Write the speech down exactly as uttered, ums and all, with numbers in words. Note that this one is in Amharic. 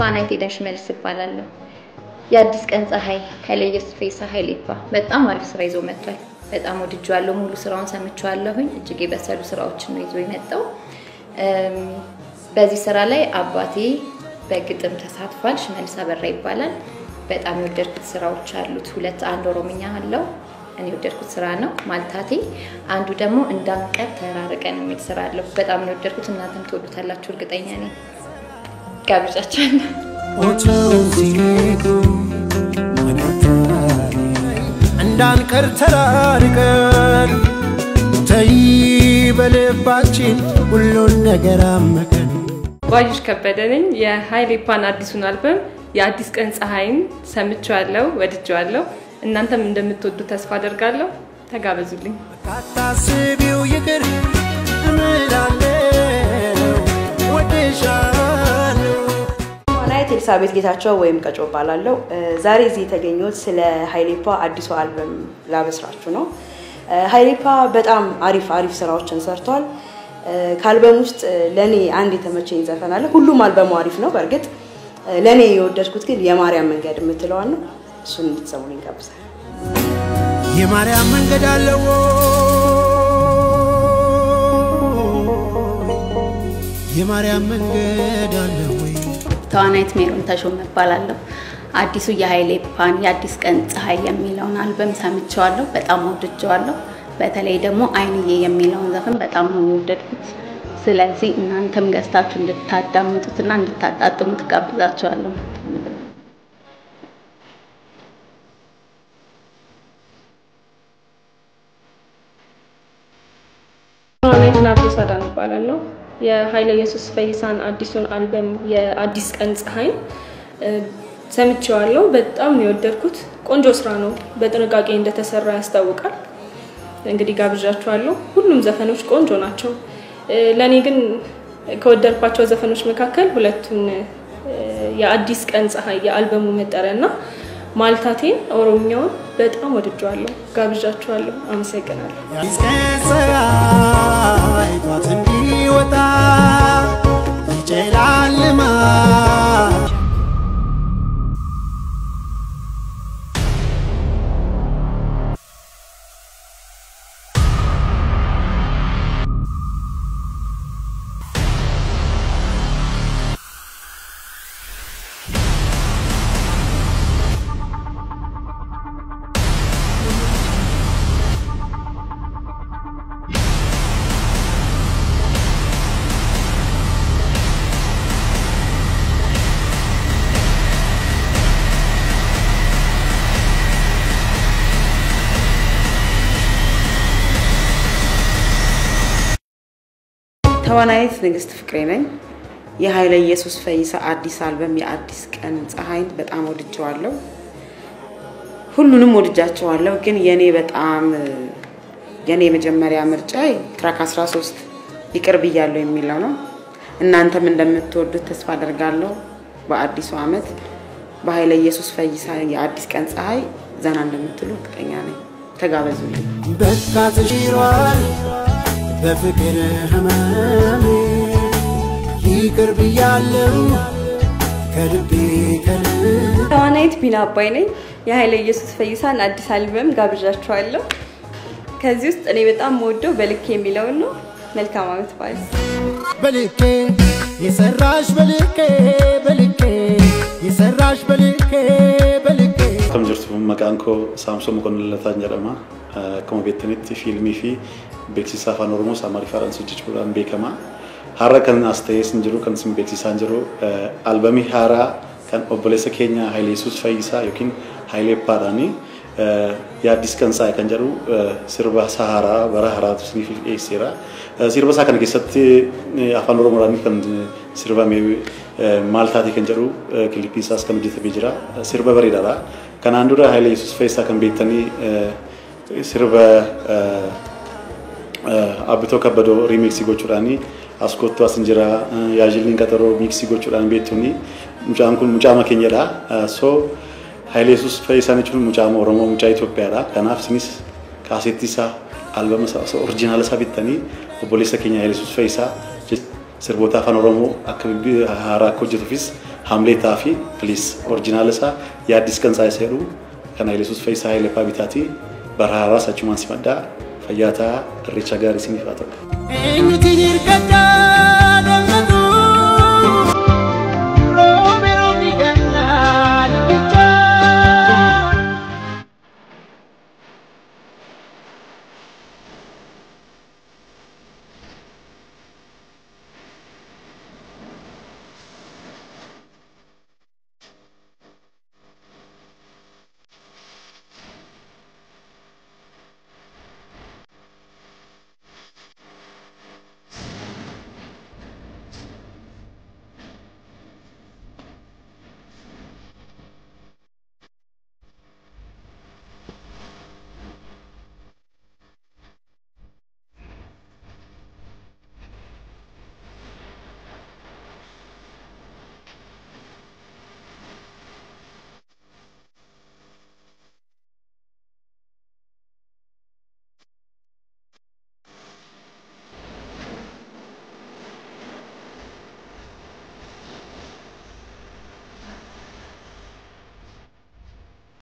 ተዋናይት ኤደን ሽመልስ እባላለሁ የአዲስ ቀን ፀሐይ ኃይለየሱስ ፈይሳ ኃይሌፓ በጣም አሪፍ ስራ ይዞ መጥቷል በጣም ወድጄዋለሁ ሙሉ ስራውን ሰምቼዋለሁኝ እጅግ የበሰሉ ስራዎችን ነው ይዞ የመጣው በዚህ ስራ ላይ አባቴ በግጥም ተሳትፏል ሽመልስ አበራ ይባላል በጣም የወደድኩት ስራዎች አሉት ሁለት አንድ ኦሮምኛ አለው እኔ የወደድኩት ስራ ነው ማልታቴ አንዱ ደግሞ እንዳንቀር ተራርቀን የሚል ስራ አለው በጣም ነው የወደድኩት እናንተም ትወዱታላችሁ እርግጠኛ ነኝ ጋብቻችን እንዳንቀር ተራርቀን ተይ በልባችን ሁሉን ነገር አመከን ባዩሽ ከበደ ነኝ የኃይሌፓን አዲሱን አልበም የአዲስ ቀን ፀሐይን ሰምቼዋለሁ ወድጄዋለሁ እናንተም እንደምትወዱ ተስፋ አደርጋለሁ ተጋበዙልኝ ካታስቢው ይቅር እምላለው ወድሻለሁ ተዋናይት ኤልሳቤት ጌታቸው ወይም ቀጮ ባላለው ዛሬ እዚህ የተገኘሁት ስለ ኃይሌፓ አዲሱ አልበም ላበስራችሁ ነው ኃይሌፓ በጣም አሪፍ አሪፍ ስራዎችን ሰርቷል ከአልበም ውስጥ ለኔ አንድ የተመቸኝ ዘፈን አለ ሁሉም አልበሙ አሪፍ ነው በርግጥ ለኔ የወደድኩት ግን የማርያም መንገድ የምትለው ነው እሱን እንድትሰሙልኝ ጋብዛለሁ የማርያም መንገድ አለው የማርያም መንገድ አለው ተዋናይት ሜሮን ተሾመ እባላለሁ አዲሱ የኃይሌፓን የአዲስ ቀን ፀሐይ የሚለውን አልበም ሰምቼዋለሁ በጣም ወድጄዋለሁ በተለይ ደግሞ አይንዬ የሚለውን ዘፈን በጣም ነው የወደድኩት ስለዚህ እናንተም ገስታችሁ እንድታዳምጡትና እንድታጣጥሙት ጋብዛችኋለሁ ተዋናይት ናርዶስ አዳነ እባላለሁ የኃይለየሱስ ፈይሳን አዲሱን አልበም የአዲስ ቀን ፀሐይ ሰምቼዋለሁ በጣም ነው የወደድኩት ቆንጆ ስራ ነው በጥንቃቄ እንደተሰራ ያስታውቃል እንግዲህ ጋብዣችኋለሁ ሁሉም ዘፈኖች ቆንጆ ናቸው ለኔ ግን ከወደድኳቸው ዘፈኖች መካከል ሁለቱን የአዲስ ቀን ፀሐይ የአልበሙ መጠሪያና ማልታቴን ኦሮምኛውን በጣም ወድጄዋለሁ ጋብዣችኋለሁ አመሰግናለሁ አዲስ ቀን ፀሐይ ጧት እንዲወጣ ይጨላልማ ተዋናይት ንግስት ፍቅሬ ነኝ የኃይለየሱስ ፈይሳ አዲስ አልበም የአዲስ ቀን ፀሐይ በጣም ወድጄዋለሁ ሁሉንም ወድጃቸዋለሁ ግን የኔ በጣም የኔ መጀመሪያ ምርጫዬ ትራክ አስራ ሶስት ይቅር ብያለሁ የሚለው ነው እናንተም እንደምትወዱት ተስፋ አደርጋለሁ በአዲሱ አመት በኃይለየሱስ ፈይሳ የአዲስ ቀን ፀሐይ ዘና እንደምትሉ እርግጠኛ ነኝ ተጋበዙልኝ በቃ ተሽሯል በፍቅር ህመም ይቅር ብያለሁ ከልቤ ከልቤ ተዋናይት ቢና አባይ ነኝ የኃይለየሱስ ፈይሳን አዲስ አልበም ጋብዣችኋለሁ ከዚህ ውስጥ እኔ በጣም ወደው በልኬ የሚለው ነው መልካም አመት ባይስ በልኬ የሰራሽ በልኬ በልኬ የሰራሽ በልኬ በልኬ ከምጅርቱ መቃንኮ ሳምሶ መኮንንለታን ጀረማ ከመ ቤተኒት ፊልሚ ፊ ቤክሲሳ አፋን ኦሮሞ ሳማሪ ፈረንስ ጅጅቡራን ቤከማ ሀራ ከን አስተያየት እንጅሩ ከን ስም ቤክሲሳ እንጅሩ አልበሚ ሀራ ከን ኦቦሌሰ ኬኛ ኃይለየሱስ ፈይሳ ዮኪን ኃይሌፓ ዳኒ የአዲስ ቀን ፀሐይ ከንጀሩ ሲርባ ሳሃራ በራሃራቱ ስኒፍ ኤሲራ ሲርባ ሳከን ከሰት አፋን ኦሮሞ ራኒ ከን ሲርባ ሜ ማልታቲ ከንጀሩ ክሊፒሳስ ከን ጅተ ቢጅራ ሲርባ በሪዳራ ከን አንዱራ ኃይለየሱስ ፈይሳ ከን ቤተኒ ሲርባ አብቶ ከበዶ ሪሚክስ ጎቹራኒ አስኮቶ አስንጀራ ያጅልኝ ቀጠሮ ሚክስ ጎቹራኒ ቤቱኒ ሙጫንኩን ሙጫማ ከኘዳ ሶ ኃይለየሱስ ፈይሳ ነችሉ ሙጫማ ኦሮሞ ሙጫ ኢትዮጵያ ዳ ከናፍ ስኒስ ካሴቲሳ አልበም ሳሶ ኦሪጂናል ሳቢተኒ ኦቦሌሰ ኬኛ ኃይለየሱስ ፈይሳ ስርቦታ አፋን ኦሮሞ አከቢ ሀራ ኮጀቱፊስ ሀምሌታ ፊ ፕሊስ ኦሪጂናል ሳ የአዲስ ቀን ሳይሰሩ ከና ኢየሱስ ፈይሳ ሀይሌፓ ቢታቲ በራራ ሳቹማን ሲመዳ ፈያታ ሪቻ ጋር ሲሚፋቶ እኙቲ ይርከዳ